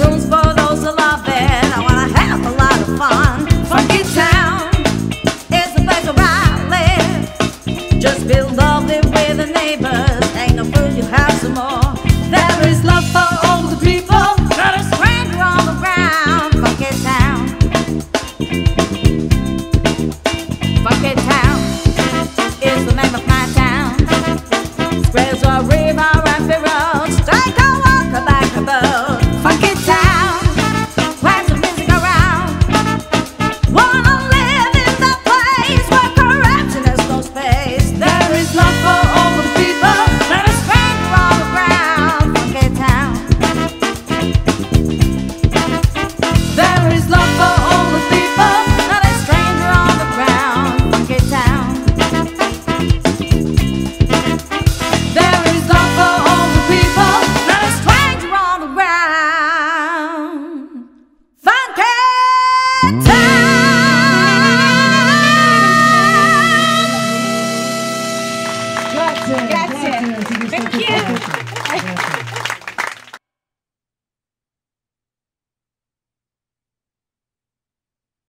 tunes for those who love it. I wanna have a lot of fun. Funky Town is the place where I live. Just feel lovely with the neighbors. Ain't no food, you have some more. There is love for all the people, not a stranger on the ground. Funky Town, Funky Town is the name of my town. Squares are river and the roads. Take a walk back a boat. Funky Town, where's the music around? Wanna live in that place where corruption has no space. There is love for all the people, not a stranger on the ground. Funky Town, there is love for all the people, not a stranger on the ground. Funky Town, there is love for all the people, not a stranger on the ground. Funky Town. Grazie, Grazie. grazie, Thank you.